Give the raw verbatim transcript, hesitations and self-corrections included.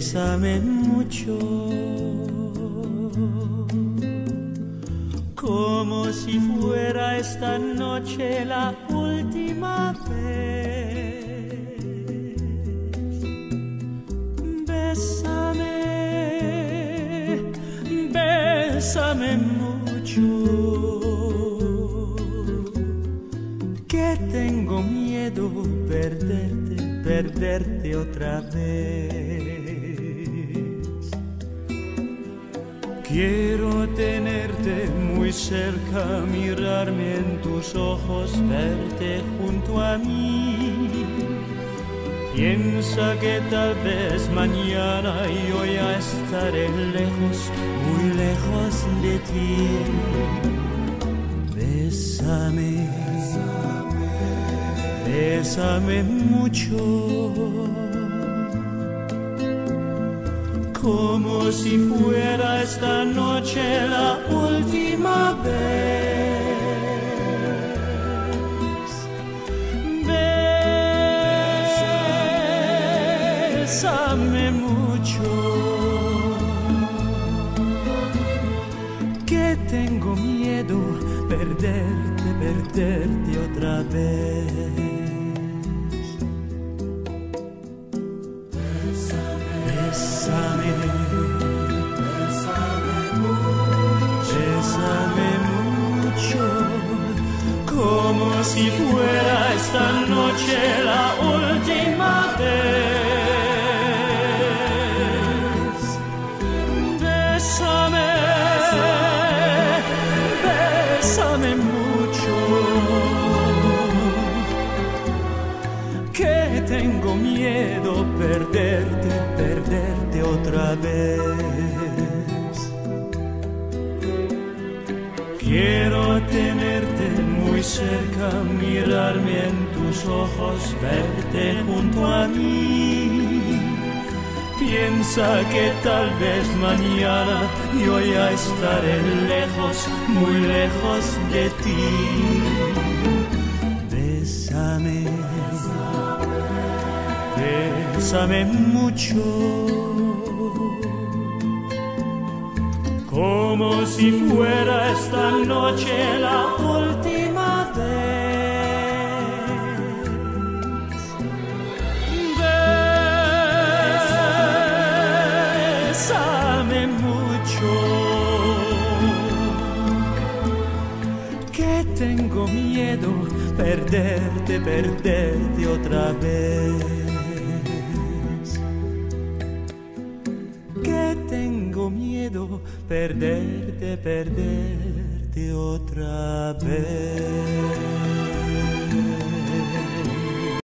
bésame mucho, como si fuera esta noche la última vez. Bésame, bésame mucho, que tengo miedo perderte, perderte otra vez. Quiero tenerte muy cerca, mirarme en tus ojos, verte junto a mí. Piensa que tal vez mañana yo ya estaré lejos, muy lejos de ti. Bésame, bésame mucho, como si fuera esta noche la última vez. Bésame mucho, que tengo miedo perderte, perderte otra vez. Bésame, bésame mucho, como si fuera esta noche la última vez. Bésame, bésame mucho, que tengo miedo perderte, perderte otra vez. Quiero tenerte muy cerca, mirarme en tus ojos, verte junto a mí. Piensa que tal vez mañana yo ya estaré lejos, muy lejos de ti. Bésame, bésame mucho, como si fuera esta noche la última vez. Bésame mucho, que tengo miedo perderte, perderte otra vez. Que tengo miedo perderte, perderte otra vez.